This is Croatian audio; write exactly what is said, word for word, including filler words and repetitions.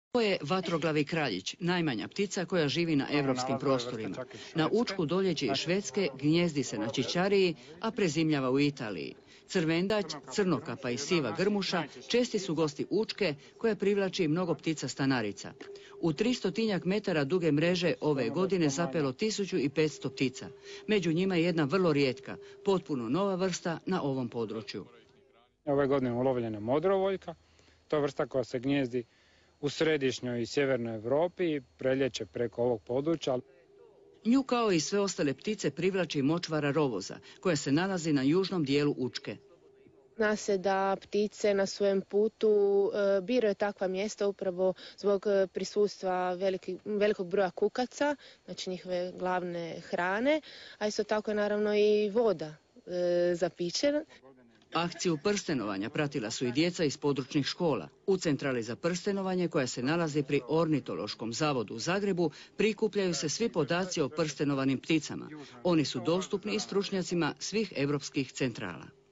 Ovo je vatroglavi kraljić, najmanja ptica koja živi na evropskim prostorima. Na Učku doljeće iz Švedske gnjezdi se na Čičariji, a prezimljava u Italiji. Crvendać, crnokapa i siva grmuša česti su gosti Učke koja privlači mnogo ptica stanarica. U tristotinjak metara duge mreže ove godine zapelo tisuću petsto ptica. Među njima je jedna vrlo rijetka, potpuno nova vrsta na ovom području. Ove godine ulovljena modrovoljka, to je vrsta koja se gnjezdi u središnjoj i sjevernoj Europi i preljeće preko ovog područja. Nju kao i sve ostale ptice privlači močvara rovoza, koja se nalazi na južnom dijelu Učke. Zna se da ptice na svojem putu e, biraju takva mjesta upravo zbog prisustva veliki, velikog broja kukaca, znači njihove glavne hrane, a isto tako je naravno i voda e, za piće. Akciju prstenovanja pratila su i djeca iz područnih škola. U centrali za prstenovanje, koja se nalazi pri Ornitološkom zavodu u Zagrebu, prikupljaju se svi podaci o prstenovanim pticama. Oni su dostupni i stručnjacima svih europskih centrala.